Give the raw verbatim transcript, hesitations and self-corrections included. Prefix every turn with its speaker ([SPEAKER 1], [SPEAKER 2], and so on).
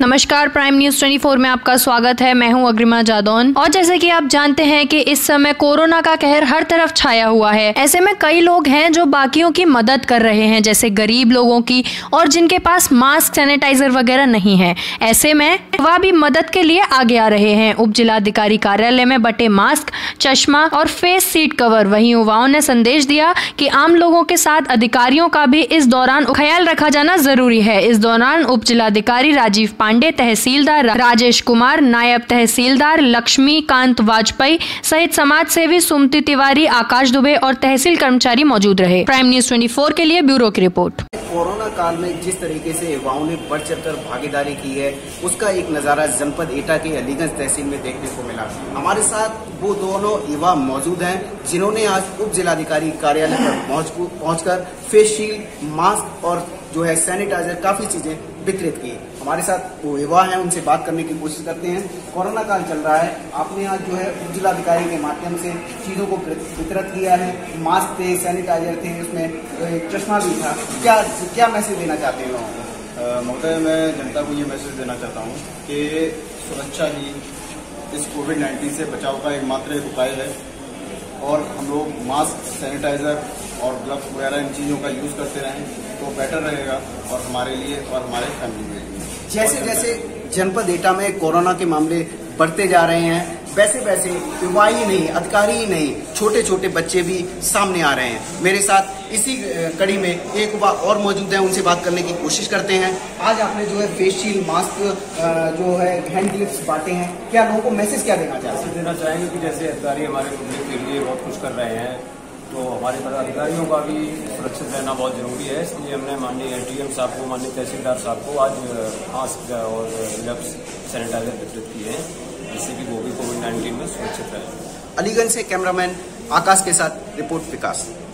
[SPEAKER 1] नमस्कार, prime news चौबीस में आपका स्वागत है। मैं हूं अग्रिमा जादौन। और जैसे कि आप जानते हैं कि इस समय कोरोना का कहर हर तरफ छाया हुआ है। ऐसे में कई लोग हैं जो बाकियों की मदद कर रहे हैं, जैसे गरीब लोगों की, और जिनके पास मास्क, सैनिटाइजर वगैरह नहीं है। ऐसे में वह भी मदद के लिए आगे आ रहे हैं। उप जिलाधिकारी कार्यालय में बटे मास्क, चश्मा और फेस सीट कवर। वहीं युवाओं ने संदेश दिया कि आम लोगों के साथ अधिकारियों का भी इस दौरान ख्याल रखा जाना जरूरी है। इस दौरान उप जिलाधिकारी राजीव पांडे, तहसीलदार राजेश कुमार, नायब तहसीलदार लक्ष्मीकांत वाजपेयी सहित समाज सेवी सुमति तिवारी, आकाश दुबे और तहसील कर्मचारी मौजूद रहे। प्राइम न्यूज चौबीस के लिए ब्यूरो की रिपोर्ट।
[SPEAKER 2] कोरोना काल में जिस तरीके से युवाओं ने बढ़ चढ़कर भागीदारी की है, उसका एक नजारा जनपद एटा के अलीगंज तहसील में देखने को मिला। हमारे साथ वो दोनों युवा मौजूद हैं जिन्होंने आज उप जिलाधिकारी कार्यालय पर पहुंच पहुंचकर फेस शील्ड, मास्क और जो है सैनिटाइजर काफी चीजें वितरित की। हमारे साथ वो युवा हैं, उनसे बात करने की कोशिश करते हैं। कोरोना काल चल रहा है, आपने आज जो है उप जिलाधिकारी के माध्यम से चीजों को वितरित किया है। मास्क थे, सैनिटाइजर थे, उसमें चश्मा भी था। क्या क्या मैसेज देना चाहते हैं लोगों को?
[SPEAKER 3] महोदय, मैं जनता को ये मैसेज देना चाहता हूँ कि सुरक्षा ही इस कोविड नाइन्टीन से बचाव का एकमात्र एक उपाय है, और हम लोग मास्क, सैनिटाइजर और ग्लव्स वगैरह इन चीज़ों का यूज़ करते रहें तो बेटर रहेगा, और हमारे लिए और हमारे फैमिली के लिए।
[SPEAKER 2] जैसे जैसे जनपद एटा में कोरोना के मामले बढ़ते जा रहे हैं, वैसे वैसे युवा ही नहीं, अधिकारी ही नहीं, छोटे छोटे बच्चे भी सामने आ रहे हैं। मेरे साथ इसी कड़ी में एक युवा और मौजूद है, उनसे बात करने की कोशिश करते हैं। आज आपने जो है फेस शील्ड, मास्क, जो है हैंड ग्लव्स बांटे हैं, क्या लोगों को मैसेज क्या देना चाहते हैं?
[SPEAKER 3] देना चाहेंगे कि जैसे अधिकारी हमारे पब्लिक के लिए बहुत कुछ कर रहे हैं, तो हमारे पदाधिकारियों का भी सुरक्षित रहना बहुत जरूरी है। इसलिए हमने माननीय एडीएम साहब को, माननीय तहसीलदार साहब को आज मास्क और ग्लव्स, सैनिटाइजर वितरित किए हैं, जिससे कि वो भी कोविड नाइन्टीन में सुरक्षित रहे।
[SPEAKER 2] अलीगंज से कैमरामैन आकाश के साथ रिपोर्ट विकास।